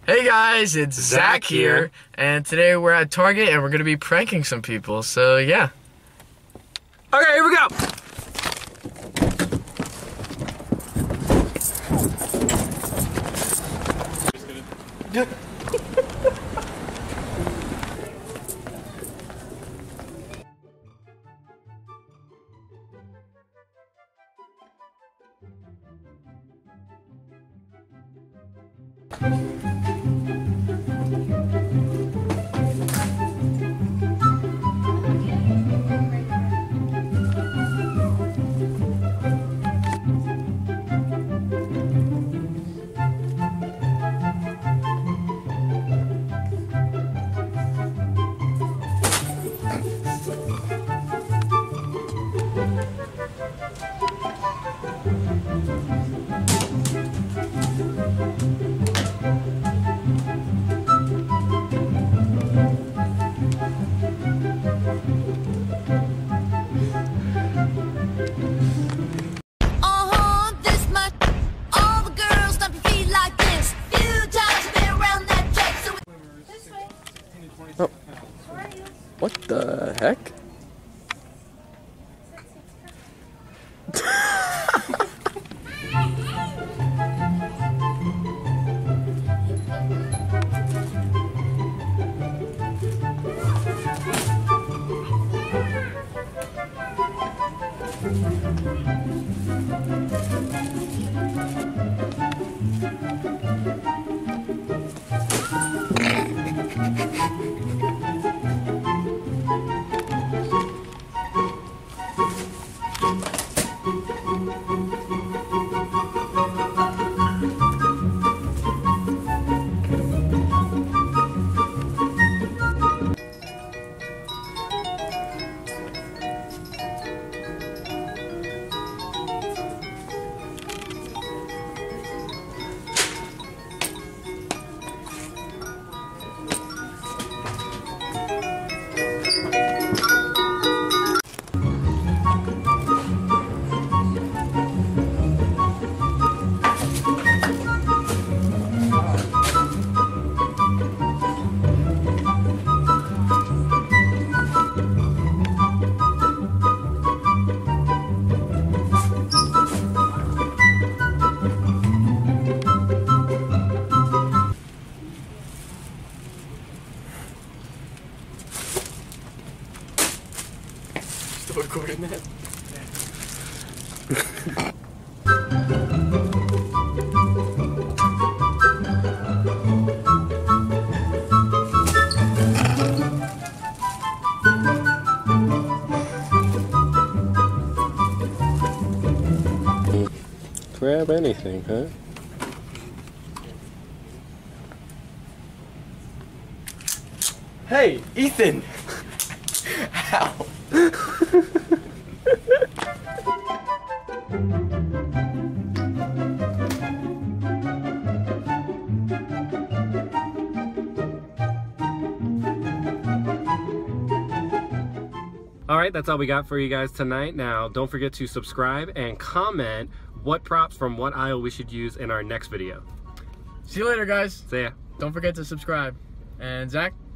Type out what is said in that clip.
Hey guys, it's Zack here, and today we're at Target and we're gonna be pranking some people, so yeah. Okay, here we go! Oh. What the heck? Still recording that? Grab anything, huh? Hey, Ethan! Ow! Alright, that's all we got for you guys tonight. Now, don't forget to subscribe and comment what props from what aisle we should use in our next video. See you later, guys. See ya. Don't forget to subscribe. And Zach?